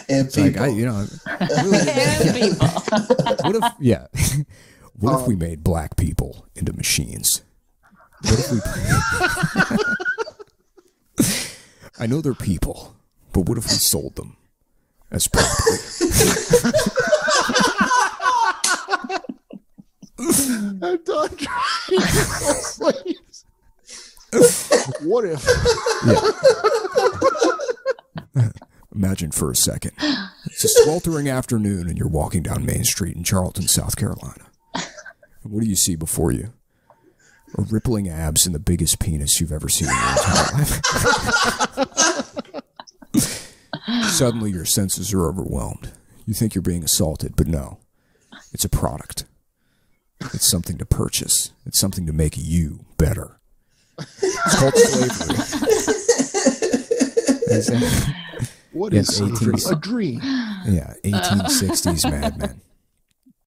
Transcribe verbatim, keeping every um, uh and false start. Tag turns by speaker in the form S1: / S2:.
S1: And
S2: it's
S1: people.
S2: like, I, you know, really,
S3: And people.
S2: what if, yeah, what um, if we made black people into machines? What if we? I know they're people, but what if we sold them as property?
S4: I'm done trying slaves. What if?
S2: Yeah. Imagine for a second. It's a sweltering afternoon and you're walking down Main Street in Charleston, South Carolina. And what do you see before you? A rippling abs and the biggest penis you've ever seen in your entire life. Suddenly your senses are overwhelmed. You think you're being assaulted, but no. It's a product. It's something to purchase. It's something to make you better. It's called slavery.
S4: What
S2: yes,
S4: is slavery? A dream.
S2: Yeah, eighteen sixties Mad Men.